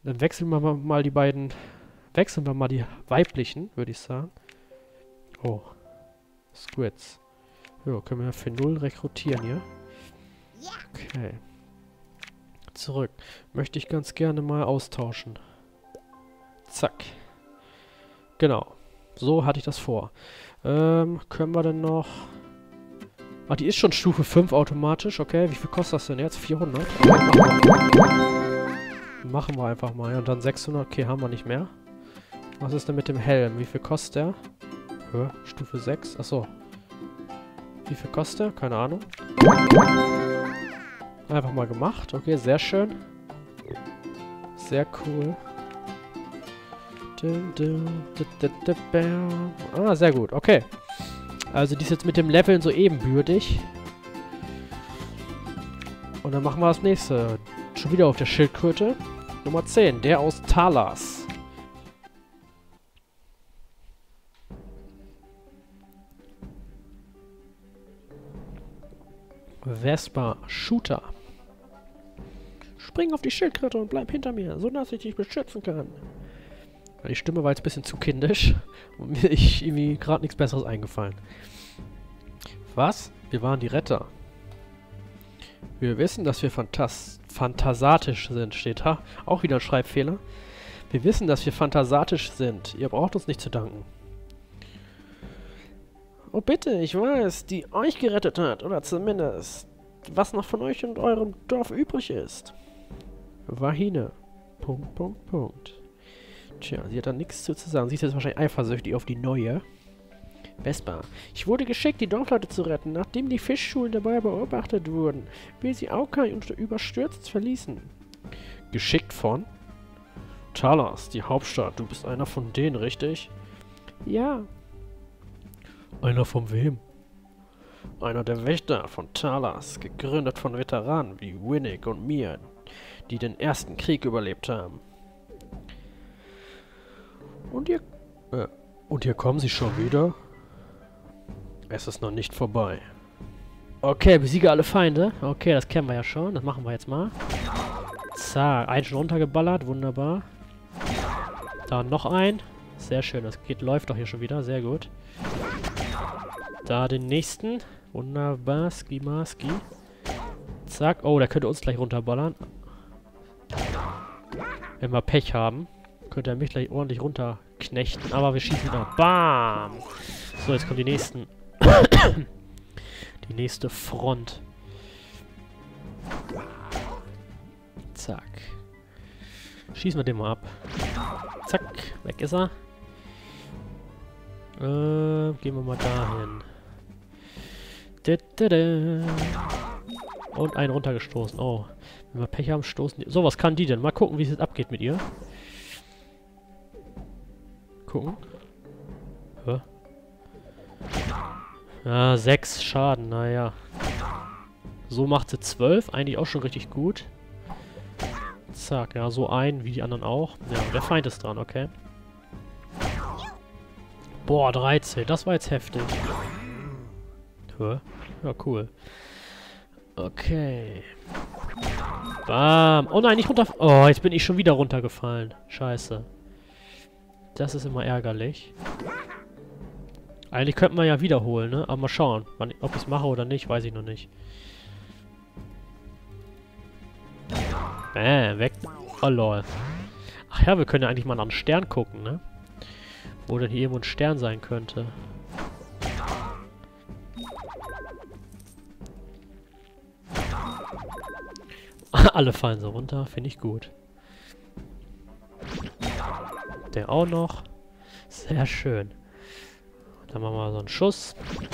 Dann wechseln wir mal die beiden. Wechseln wir mal die weiblichen, würde ich sagen. Oh. Squids. Ja, können wir für 0 rekrutieren hier. Okay. Zurück. Möchte ich ganz gerne mal austauschen. Zack. Genau. So hatte ich das vor. Können wir denn noch... Ah, die ist schon Stufe 5 automatisch. Okay, wie viel kostet das denn jetzt? 400? Machen wir einfach mal. Und dann 600. Okay, haben wir nicht mehr. Was ist denn mit dem Helm? Wie viel kostet der? Stufe 6. Achso. Wie viel kostet der? Keine Ahnung. Einfach mal gemacht. Okay, sehr schön. Sehr cool. Ah, sehr gut. Okay. Also die ist jetzt mit dem Leveln so ebenbürtig. Und dann machen wir das nächste. Schon wieder auf der Schildkröte. Nummer 10. Der aus Talas. Vespa Shooter. Spring auf die Schildkröte und bleib hinter mir, so dass ich dich beschützen kann. Die Stimme war jetzt ein bisschen zu kindisch. Und mir ist irgendwie gerade nichts Besseres eingefallen. Was? Wir waren die Retter. Wir wissen, dass wir fantasatisch sind, steht da. Auch wieder ein Schreibfehler. Wir wissen, dass wir fantasatisch sind. Ihr braucht uns nicht zu danken. Oh bitte, ich weiß, die euch gerettet hat. Oder zumindest, was noch von euch und eurem Dorf übrig ist. Wahine. Punkt, Punkt, Punkt. Tja, sie hat da nichts zu sagen. Sie ist jetzt wahrscheinlich eifersüchtig auf die neue. Vespa. Ich wurde geschickt, die Dorfleute zu retten, nachdem die Fischschulen dabei beobachtet wurden, wie sie Aukai überstürzt verließen. Geschickt von? Talas, die Hauptstadt. Du bist einer von denen, richtig? Ja. Einer von wem? Einer der Wächter von Talas, gegründet von Veteranen wie Winnick und mir, die den ersten Krieg überlebt haben. Und hier kommen sie schon wieder? Es ist noch nicht vorbei. Okay, besiege alle Feinde. Okay, das kennen wir ja schon. Das machen wir jetzt mal. Zack, einen schon runtergeballert. Wunderbar. Da noch ein. Sehr schön, das läuft doch hier schon wieder. Sehr gut. Da den nächsten. Wunderbar. Ski. Zack. Oh, der könnte uns gleich runterballern. Wenn wir Pech haben, könnte er mich gleich ordentlich runterknechten. Aber wir schießen da. Bam! So, jetzt kommen die nächsten. Die nächste Front. Zack. Schießen wir den mal ab. Zack. Weg ist er. Gehen wir mal dahin. Und einen runtergestoßen. Oh. Wenn wir Pech haben, stoßen die... So, was kann die denn? Mal gucken, wie es jetzt abgeht mit ihr. Gucken. Hä? Ja, 6 Schaden, naja. So macht sie 12. Eigentlich auch schon richtig gut. Zack, ja, so ein, wie die anderen auch. Ja, der Feind ist dran, okay. Boah, 13. Das war jetzt heftig. Hä? Ja, cool. Okay. Bam. Oh nein, nicht runter... Oh, jetzt bin ich schon wieder runtergefallen. Scheiße. Das ist immer ärgerlich. Eigentlich könnten wir ja wiederholen, ne? Aber mal schauen. Ob ich es mache oder nicht, weiß ich noch nicht. Weg. Oh, lol. Ach ja, wir können ja eigentlich mal nach einem Stern gucken, ne? Wo denn hier irgendwo ein Stern sein könnte. Alle fallen so runter, finde ich gut. Der auch noch. Sehr schön. Dann machen wir mal so einen Schuss.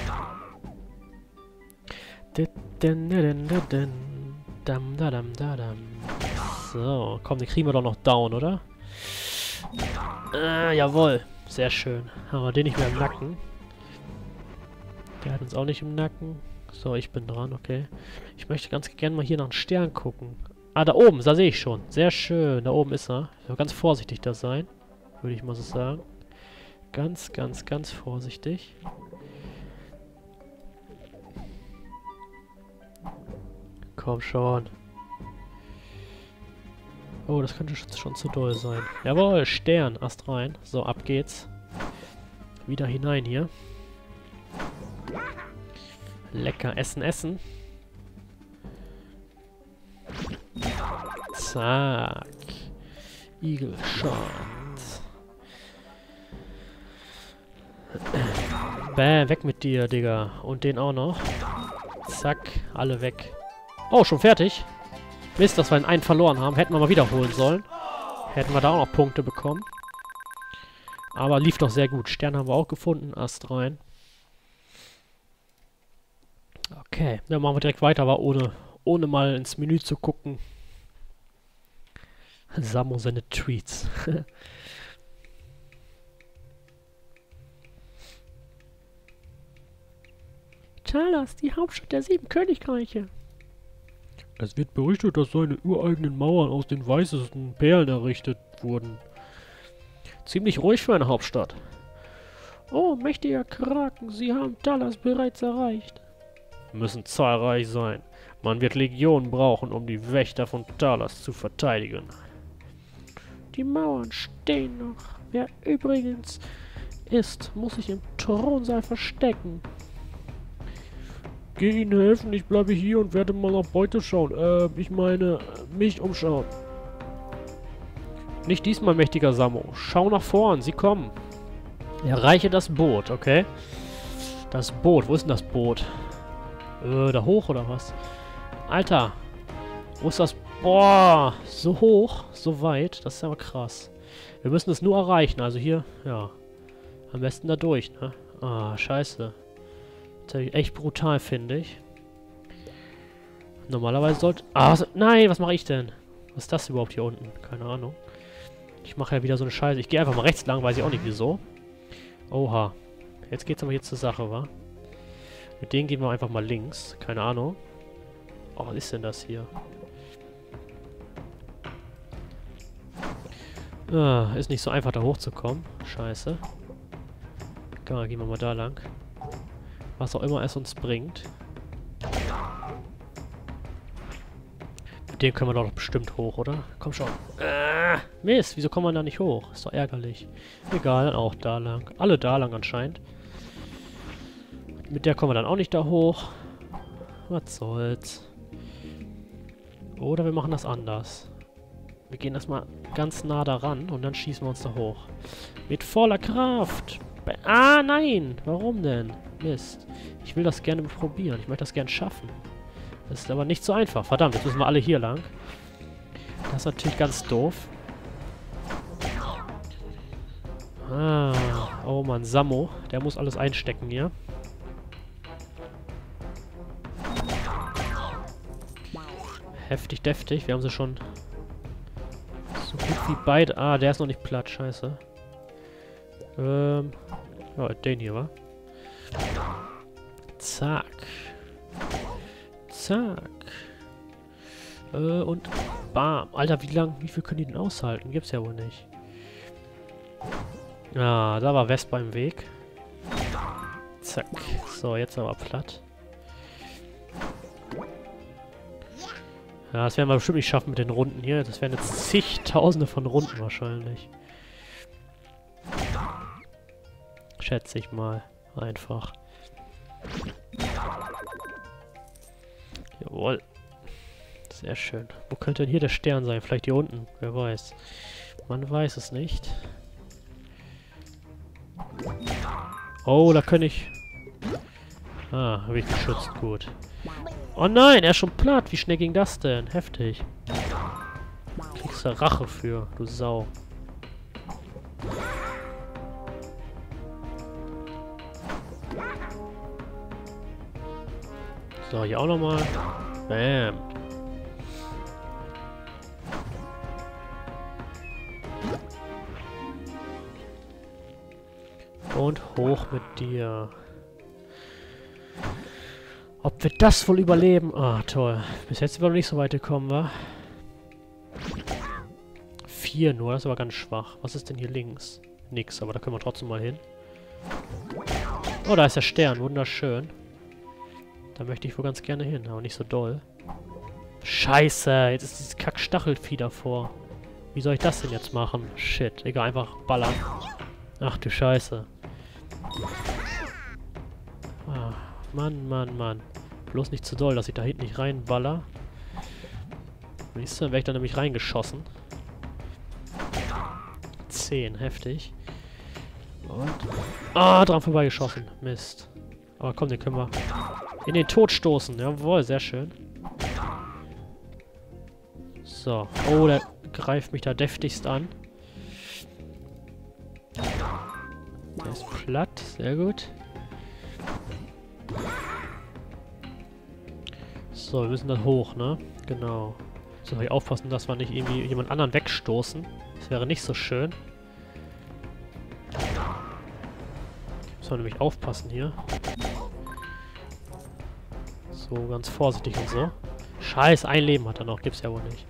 So, komm, den kriegen wir doch noch down, oder? Jawohl. Sehr schön. Haben wir den nicht mehr im Nacken. Der hat uns auch nicht im Nacken. So, ich bin dran, okay. Ich möchte ganz gerne mal hier nach einem Stern gucken. Ah, da oben, da sehe ich schon. Sehr schön, da oben ist er. Ich soll ganz vorsichtig da sein. Würde ich mal so sagen. Ganz, ganz, ganz vorsichtig. Komm schon. Oh, das könnte schon zu doll sein. Jawohl, Stern. Ast rein. So, ab geht's. Wieder hinein hier. Lecker essen, essen. Zack. Eagle-Shot. Bäh, weg mit dir, Digga. Und den auch noch. Zack, alle weg. Oh, schon fertig? Mist, dass wir einen verloren haben. Hätten wir mal wiederholen sollen. Hätten wir da auch noch Punkte bekommen. Aber lief doch sehr gut. Stern haben wir auch gefunden. Ast rein. Okay, dann machen wir direkt weiter, aber ohne mal ins Menü zu gucken. Samo seine Tweets. Talas, die Hauptstadt der 7 Königreiche. Es wird berichtet, dass seine ureigenen Mauern aus den weißesten Perlen errichtet wurden. Ziemlich ruhig für eine Hauptstadt. Oh, mächtiger Kraken, Sie haben Talas bereits erreicht. Müssen zahlreich sein. Man wird Legionen brauchen, um die Wächter von Talas zu verteidigen. Die Mauern stehen noch. Wer übrigens ist, muss sich im Thronsaal verstecken. Geh ihnen helfen, ich bleibe hier und werde mal nach Beute schauen. Ich meine, mich umschauen. Nicht diesmal, mächtiger Samo. Schau nach vorn, sie kommen. Erreiche das Boot, okay? Das Boot, wo ist denn das Boot? Da hoch oder was? Alter, wo ist das? Boah, so hoch, so weit, das ist aber krass. Wir müssen es nur erreichen, also hier, ja. Am besten da durch, ne? Ah, scheiße. Das ist echt brutal, finde ich. Normalerweise sollte... Ah, nein, was mache ich denn? Was ist das überhaupt hier unten? Keine Ahnung. Ich mache ja wieder so eine Scheiße. Ich gehe einfach mal rechts lang, weiß ich auch nicht wieso. Oha. Jetzt geht's aber hier zur Sache, wa? Mit denen gehen wir einfach mal links. Keine Ahnung. Oh, was ist denn das hier? Ah, ist nicht so einfach da hochzukommen. Scheiße. Egal, gehen wir mal da lang. Was auch immer es uns bringt. Mit dem können wir doch bestimmt hoch, oder? Komm schon. Mist, wieso kommen wir da nicht hoch? Ist doch ärgerlich. Egal, dann auch da lang. Alle da lang anscheinend. Mit der kommen wir dann auch nicht da hoch. Was soll's. Oder wir machen das anders. Wir gehen erstmal ganz nah daran und dann schießen wir uns da hoch. Mit voller Kraft. Ah, nein. Warum denn? Mist. Ich will das gerne probieren. Ich möchte das gerne schaffen. Das ist aber nicht so einfach. Verdammt, jetzt müssen wir alle hier lang. Das ist natürlich ganz doof. Ah. Oh Mann, Samo. Der muss alles einstecken hier. Heftig, deftig. Wir haben sie schon so gut wie beide... Ah, der ist noch nicht platt. Scheiße. Ja, den hier, wa? Zack. Zack. Und bam. Alter, wie viel können die denn aushalten? Gibt's ja wohl nicht. Ah, da war Vespa im Weg. Zack. So, jetzt aber platt. Ja, das werden wir bestimmt nicht schaffen mit den Runden hier. Das werden jetzt zigtausende von Runden wahrscheinlich. Schätze ich mal. Einfach. Jawohl. Sehr schön. Wo könnte denn hier der Stern sein? Vielleicht hier unten. Wer weiß. Man weiß es nicht. Oh, da kann ich... Ah, habe ich geschützt. Gut. Oh nein, er ist schon platt. Wie schnell ging das denn? Heftig. Kriegst du Rache für, du Sau. So, hier auch nochmal. Bam. Und hoch mit dir. Ob wir das wohl überleben? Ah, toll. Bis jetzt sind wir noch nicht so weit gekommen, wa? 4 nur, das ist aber ganz schwach. Was ist denn hier links? Nix, aber da können wir trotzdem mal hin. Oh, da ist der Stern. Wunderschön. Da möchte ich wohl ganz gerne hin, aber nicht so doll. Scheiße, jetzt ist dieses Kack-Stachelvieh davor. Wie soll ich das denn jetzt machen? Shit, egal, einfach ballern. Ach du Scheiße. Ah, Mann, Mann, Mann. Bloß nicht zu doll, dass ich da hinten nicht reinballer. Siehst du, dann wäre ich da nämlich reingeschossen. 10, heftig. Und... Ah, dran vorbeigeschossen. Mist. Aber komm, den können wir in den Tod stoßen. Jawohl, sehr schön. So. Oh, der greift mich da deftigst an. Der ist platt. Sehr gut. So, wir müssen dann hoch, ne? Genau. So, hier aufpassen, dass wir nicht irgendwie jemand anderen wegstoßen. Das wäre nicht so schön. Müssen wir nämlich aufpassen hier. So, ganz vorsichtig und so. Scheiß, ein Leben hat er noch. Gibt's ja wohl nicht.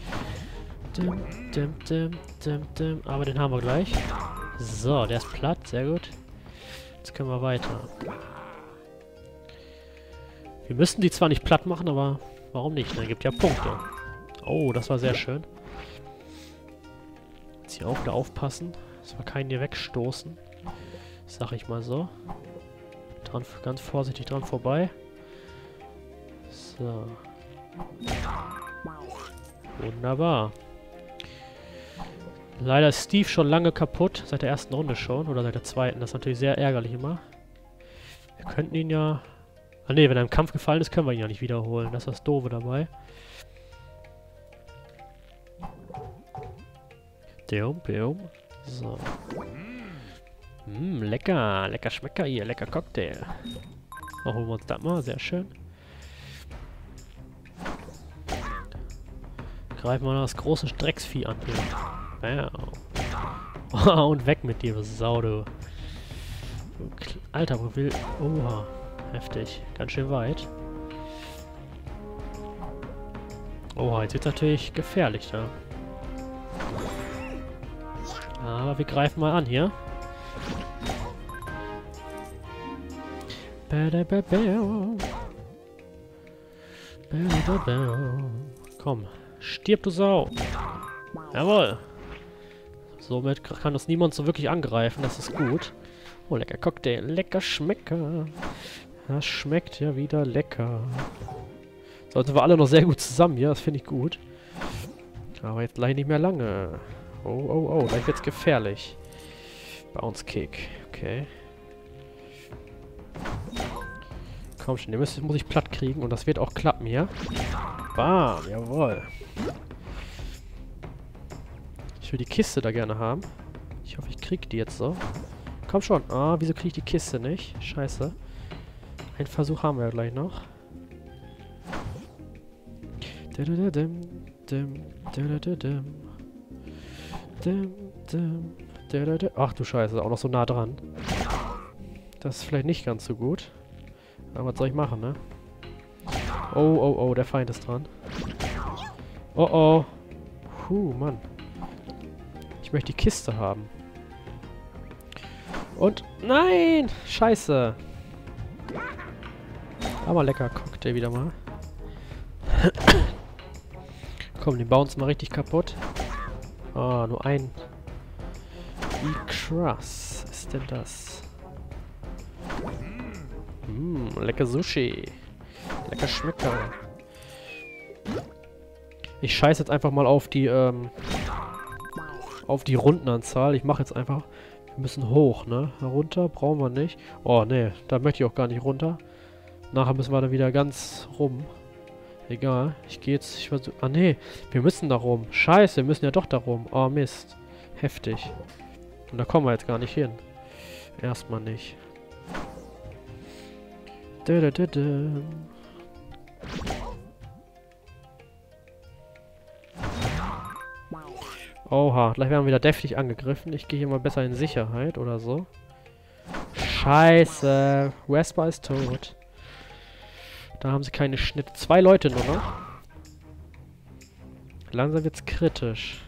Aber den haben wir gleich. So, der ist platt. Sehr gut. Jetzt können wir weiter. Wir müssen die zwar nicht platt machen, aber warum nicht? Ne? Gibt ja Punkte. Oh, das war sehr schön. Jetzt hier auch wieder aufpassen, dass wir keinen hier wegstoßen. Sag ich mal so. Ganz vorsichtig dran vorbei. So. Wunderbar. Leider ist Steve schon lange kaputt. Seit der ersten Runde schon. Oder seit der zweiten. Das ist natürlich sehr ärgerlich immer. Wir könnten ihn ja... Ah ne, wenn er im Kampf gefallen ist, können wir ihn ja nicht wiederholen. Das ist das Doofe dabei. So. Lecker. Lecker Schmecker hier. Lecker Cocktail. Dann holen wir uns das mal. Sehr schön. Greifen wir das große Drecksvieh an hier. Bam. Und weg mit dir, du Sau, du. Alter, wo will... Oha. Heftig. Ganz schön weit. Oha, jetzt wird es natürlich gefährlich da. Aber wir greifen mal an hier. Komm, stirb du Sau. Jawohl. Somit kann uns niemand so wirklich angreifen, das ist gut. Oh, lecker Cocktail, lecker Schmecker. Das schmeckt ja wieder lecker. So, jetzt sind wir alle noch sehr gut zusammen hier, das finde ich gut. Aber jetzt gleich nicht mehr lange. Oh, oh, oh, gleich wird's gefährlich. Bounce Kick, okay. Komm schon, den muss ich platt kriegen und das wird auch klappen hier. Bam, jawohl. Ich will die Kiste da gerne haben. Ich hoffe, ich krieg die jetzt so. Komm schon. Ah, wieso krieg ich die Kiste nicht? Scheiße. Einen Versuch haben wir ja gleich noch. Ach du Scheiße, auch noch so nah dran. Das ist vielleicht nicht ganz so gut. Aber was soll ich machen, ne? Oh, oh, oh, der Feind ist dran. Oh, oh. Mann. Ich möchte die Kiste haben. Und... Nein! Scheiße! Aber lecker Cocktail wieder mal. Komm, den bauen uns mal richtig kaputt. Ah, nur ein. Wie krass ist denn das? Lecker Sushi. Lecker Schmecker. Ich scheiße jetzt einfach mal auf die Rundenanzahl. Ich mache jetzt einfach... Wir müssen hoch, ne? Runter brauchen wir nicht. Oh, ne. Da möchte ich auch gar nicht runter. Nachher müssen wir dann wieder ganz rum. Egal. Ich gehe jetzt... Ich versuche... Ah, ne. Wir müssen da rum. Scheiße, wir müssen ja doch da rum. Oh, Mist. Heftig. Und da kommen wir jetzt gar nicht hin. Erstmal nicht. Oha, gleich werden wir wieder deftig angegriffen. Ich gehe hier mal besser in Sicherheit oder so. Scheiße. Wesper ist tot. Da haben sie keine Schnitte. 2 Leute nur noch. Langsam wird's kritisch.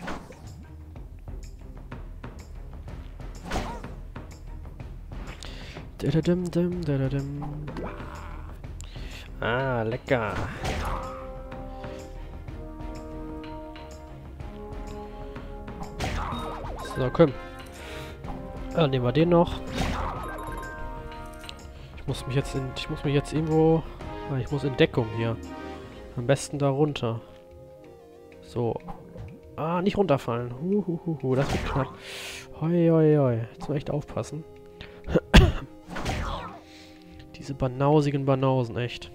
Ah, lecker. So, komm. Nehmen wir den noch. Ich muss mich jetzt irgendwo... ich muss in Deckung hier. Am besten da runter. So. Ah, nicht runterfallen. Das wird knapp. Hoi, hoi, hoi. Jetzt muss man echt aufpassen. Diese banausigen Banausen, echt.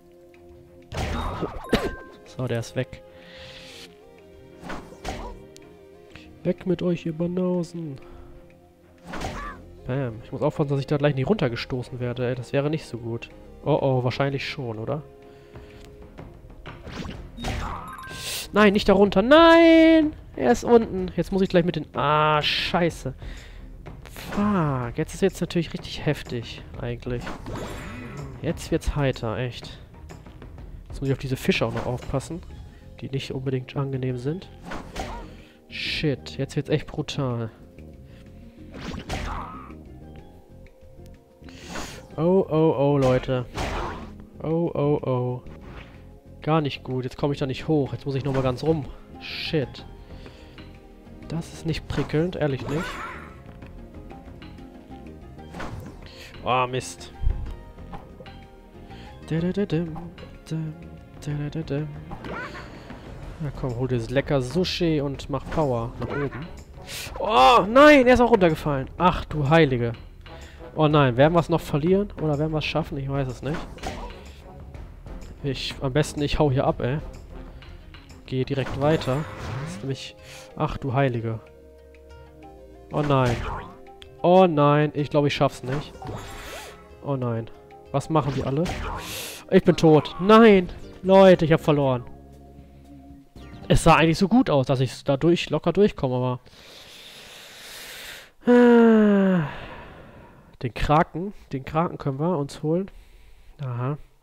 So, der ist weg. Weg mit euch, ihr Banausen. Bam. Ich muss aufpassen, dass ich da gleich nicht runtergestoßen werde, ey. Das wäre nicht so gut. Oh, oh, wahrscheinlich schon, oder? Nein, nicht da runter. Nein! Er ist unten. Jetzt muss ich gleich mit den... Ah, scheiße. Fuck. Jetzt ist jetzt natürlich richtig heftig, eigentlich. Jetzt wird's heiter, echt. Jetzt muss ich auf diese Fische auch noch aufpassen, die nicht unbedingt angenehm sind. Shit, jetzt wird's echt brutal. Oh, oh, oh, Leute. Oh, oh, oh. Gar nicht gut. Jetzt komme ich da nicht hoch. Jetzt muss ich nochmal ganz rum. Shit. Das ist nicht prickelnd, ehrlich nicht. Oh, Mist. Na komm, hol dir das lecker Sushi und mach Power nach oben. Oh, nein, er ist auch runtergefallen. Ach, du Heilige. Oh nein, werden wir es noch verlieren? Oder werden wir es schaffen? Ich weiß es nicht. Am besten, ich hau hier ab, ey. Gehe direkt weiter. Das ist nämlich... Ach, du Heilige. Oh nein. Oh nein, ich glaube, ich schaff's nicht. Oh nein. Was machen die alle? Ich bin tot. Nein! Leute, ich habe verloren. Es sah eigentlich so gut aus, dass ich da locker durchkomme, aber... Den Kraken können wir uns holen. Aha.